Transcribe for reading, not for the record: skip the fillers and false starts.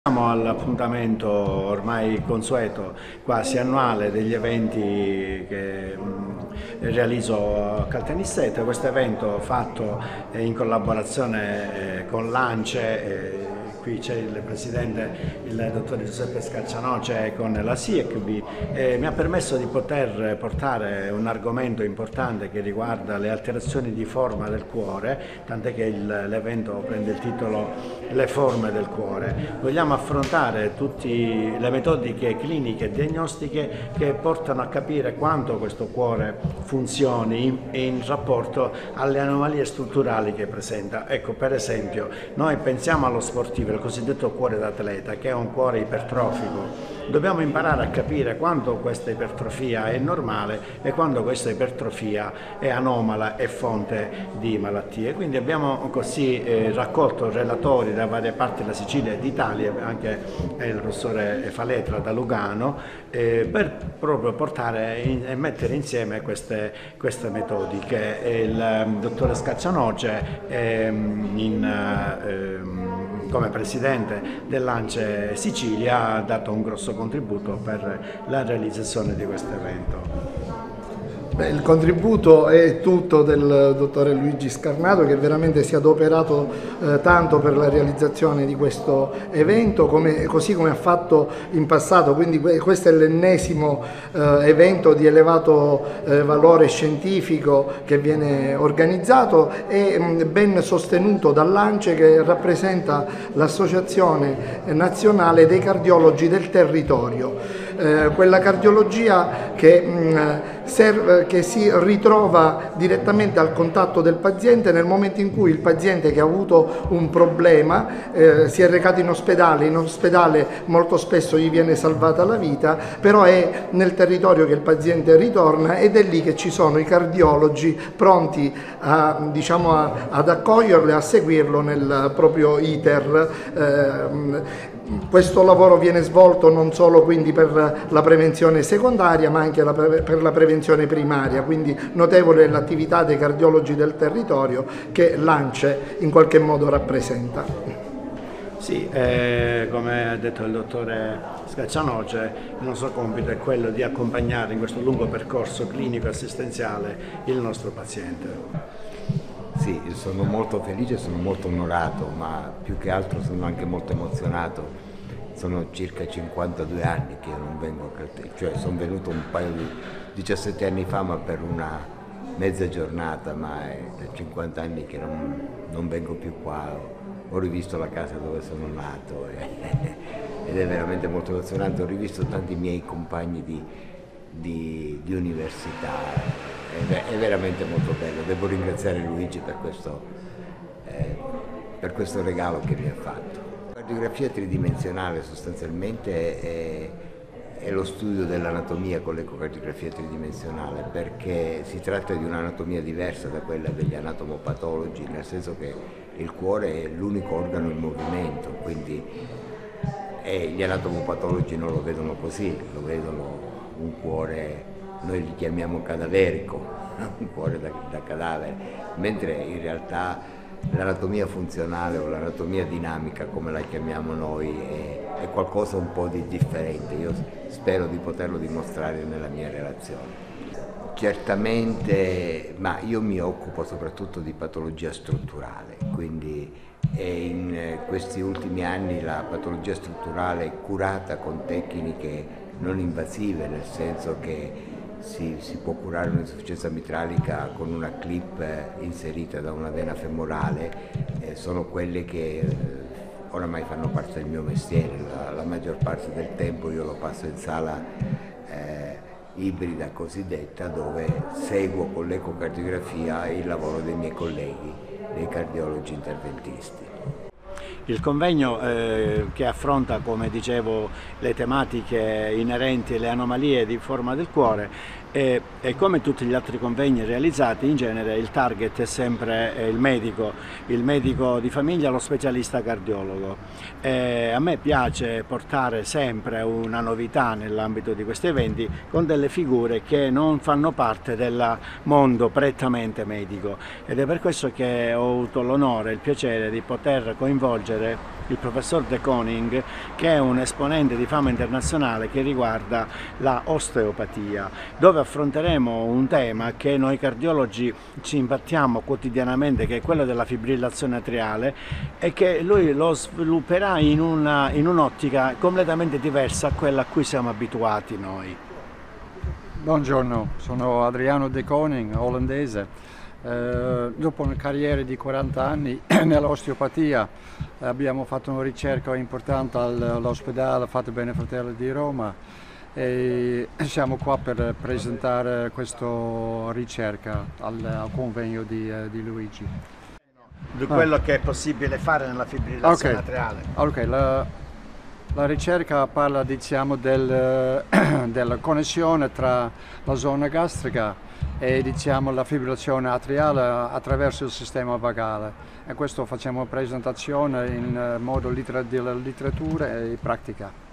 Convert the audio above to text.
Siamo all'appuntamento ormai consueto, quasi annuale, degli eventi che realizzo a Caltanissetta. Questo evento fatto in collaborazione con l'ANCE, qui c'è il presidente, il dottor Giuseppe Scaccianoce, con la SIECB, mi ha permesso di poter portare un argomento importante che riguarda le alterazioni di forma del cuore, tant'è che l'evento prende il titolo Le forme del cuore. Vogliamo affrontare tutte le metodiche cliniche e diagnostiche che portano a capire quanto questo cuore funzioni in rapporto alle anomalie strutturali che presenta. Ecco, per esempio, noi pensiamo allo sportivo, il cosiddetto cuore d'atleta, che è un cuore ipertrofico. Dobbiamo imparare a capire quando questa ipertrofia è normale e quando questa ipertrofia è anomala e fonte di malattie. Quindi abbiamo così raccolto relatori da varie parti della Sicilia e d'Italia, anche il professore Faletra da Lugano, per proprio portare e mettere insieme queste metodiche. Il dottore Scaccianoce come presidente dell'ANCE Sicilia ha dato un grosso contributo per la realizzazione di questo evento. Il contributo è tutto del dottore Luigi Scarnato, che veramente si è adoperato tanto per la realizzazione di questo evento, così come ha fatto in passato. Quindi questo è l'ennesimo evento di elevato valore scientifico che viene organizzato e ben sostenuto dall'ANCE, che rappresenta l'Associazione Nazionale dei Cardiologi del Territorio. Quella cardiologia che si ritrova direttamente al contatto del paziente nel momento in cui il paziente, che ha avuto un problema, si è recato in ospedale molto spesso gli viene salvata la vita, però è nel territorio che il paziente ritorna ed è lì che ci sono i cardiologi pronti ad accoglierlo e a seguirlo nel proprio iter. Questo lavoro viene svolto non solo quindi per la prevenzione secondaria, ma anche per la prevenzione primaria, quindi notevole l'attività dei cardiologi del territorio che l'ANCE in qualche modo rappresenta. Sì, come ha detto il dottore Scaccianoce, il nostro compito è quello di accompagnare in questo lungo percorso clinico e assistenziale il nostro paziente. Sì, sono molto felice, sono molto onorato, ma più che altro sono anche molto emozionato. Sono circa 52 anni che io non vengo a Caltanissetta, cioè sono venuto un paio di 17 anni fa, ma per una mezza giornata, ma è da 50 anni che non vengo più qua. Ho rivisto la casa dove sono nato ed è veramente molto emozionante. Ho rivisto tanti miei compagni di università. È veramente molto bello. Devo ringraziare Luigi per questo regalo che mi ha fatto. La cardiografia tridimensionale sostanzialmente è lo studio dell'anatomia con l'ecocardiografia tridimensionale, perché si tratta di un'anatomia diversa da quella degli anatomopatologi, nel senso che il cuore è l'unico organo in movimento, quindi gli anatomopatologi non lo vedono così, lo vedono un cuore, noi li chiamiamo cadaverico, un cuore da cadavere, mentre in realtà l'anatomia funzionale o l'anatomia dinamica, come la chiamiamo noi, è qualcosa un po' di differente. Io spero di poterlo dimostrare nella mia relazione. Certamente, ma io mi occupo soprattutto di patologia strutturale, quindi in questi ultimi anni la patologia strutturale è curata con tecniche non invasive, nel senso che si può curare un'insufficienza mitralica con una clip inserita da una vena femorale, sono quelle che oramai fanno parte del mio mestiere. La maggior parte del tempo io lo passo in sala ibrida cosiddetta, dove seguo con l'ecocardiografia il lavoro dei miei colleghi, dei cardiologi interventisti. Il convegno che affronta, come dicevo, le tematiche inerenti alle anomalie di forma del cuore e come tutti gli altri convegni realizzati, in genere il target è sempre il medico di famiglia, lo specialista cardiologo. A me piace portare sempre una novità nell'ambito di questi eventi con delle figure che non fanno parte del mondo prettamente medico, ed è per questo che ho avuto l'onore e il piacere di poter coinvolgere coinvolgere il professor De Koning, che è un esponente di fama internazionale che riguarda la osteopatia, dove affronteremo un tema che noi cardiologi ci imbattiamo quotidianamente, che è quello della fibrillazione atriale, e che lui lo svilupperà in un'ottica completamente diversa a quella a cui siamo abituati noi. Buongiorno, sono Adriano De Koning, olandese. Dopo una carriera di 40 anni nell'osteopatia abbiamo fatto una ricerca importante all'ospedale Fate Bene Fratelli di Roma e siamo qua per presentare questa ricerca al convegno di Luigi. Di quello che è possibile fare nella fibrillazione atriale. Ok, la ricerca parla, diciamo, della connessione tra la zona gastrica e, diciamo, la fibrillazione atriale attraverso il sistema vagale, e questo facciamo presentazione in modo della letteratura e pratica.